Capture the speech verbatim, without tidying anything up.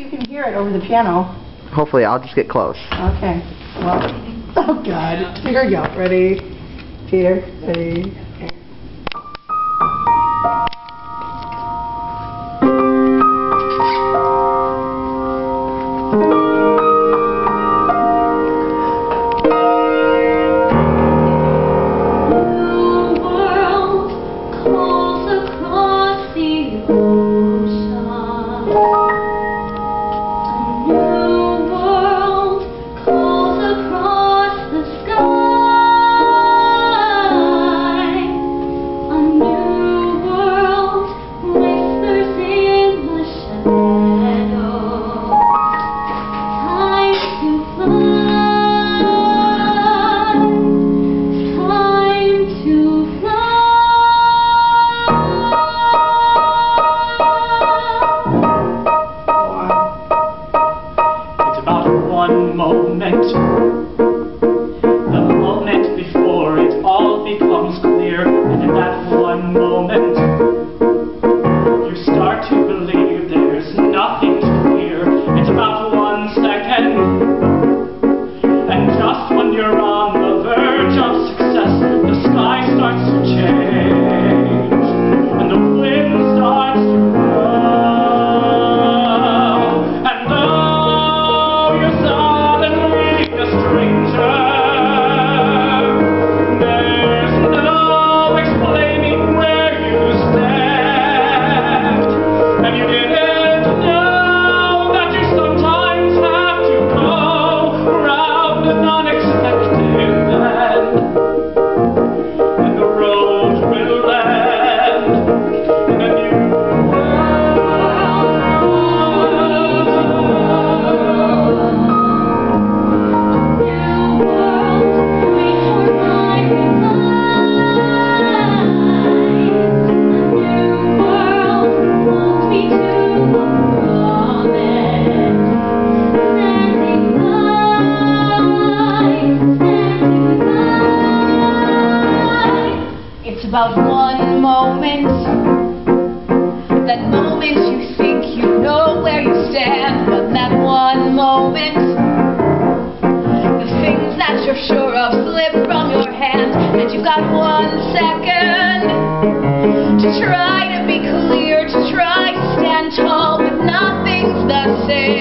You can hear it over the piano. Hopefully, I'll just get close. Okay. Well, oh God. Here we go. Ready? Peter, ready? One moment, the moment before it all becomes clear, and in that one moment, you start to believe there's nothing to fear. It's about one second, and just when you're on the verge of success, the sky starts to change, and the wind starts to blow. It's about one moment, that moment you think you know where you stand, but that one moment, the things that you're sure of slip from your hand, and you've got one second to try to be clear, to try to stand tall, but nothing's the same.